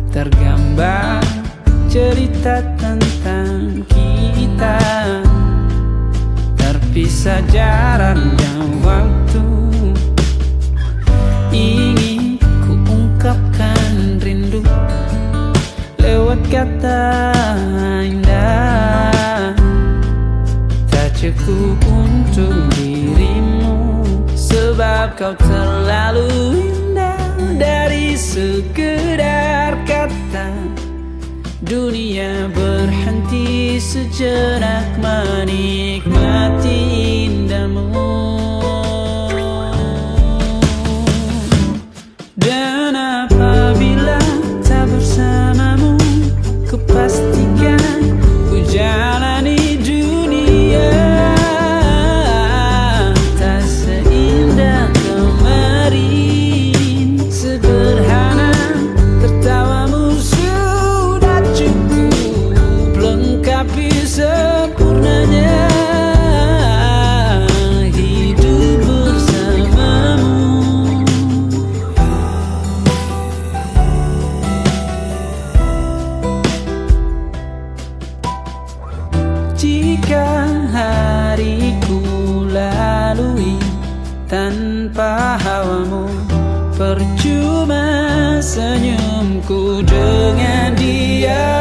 tergambar cerita tentang kita, terpisah jarak dan waktu. Ingin ku ungkapkan rindu lewat kata indah, tak cukup untuk dirimu, sebab kau terlalu indah. Dari sekedar kata, dunia berhenti sejenak menikmati indahmu. Dan apabila tak bersamamu, ku pastikan ku jalani dunia tak seindah kemarin. Sederhana, tertawamu sudah cukup lengkapi sempurnanya hidup bersamamu. Jika hariku lalui tanpa hawamu, percuma senyumku dengan dia.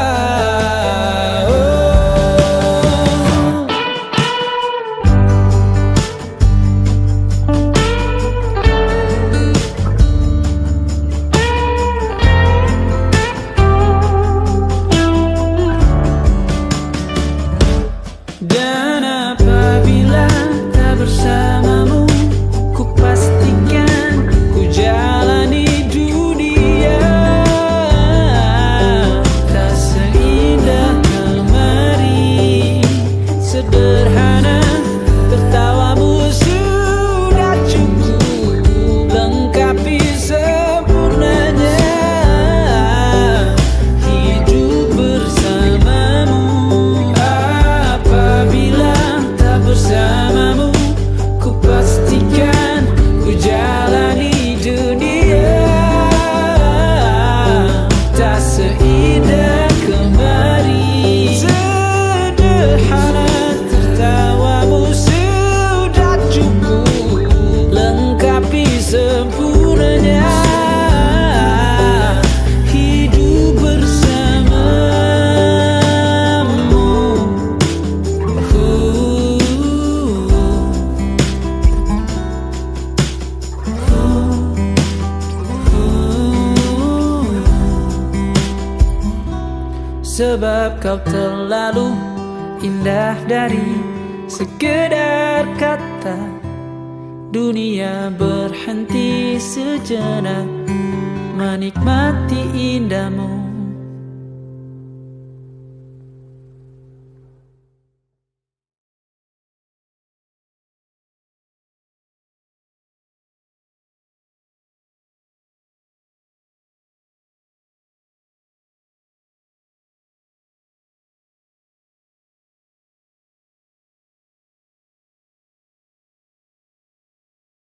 Dan apabila tak bersamamu, ku pastikan ku jalani dunia tak seindah kemarin. Sederhana, tertawamu sudah cukup lengkapi sempurnanya hidup bersamamu. Apabila tak bersamamu, ku pastikan ku jalani dunia tak seindah kemarin. Sederhana, tertawamu sudah cukup lengkapi sempurnanya hidup bersamamu. Sebab kau terlalu indah dari sekedar kata, dunia berhenti sejenak menikmati indahmu.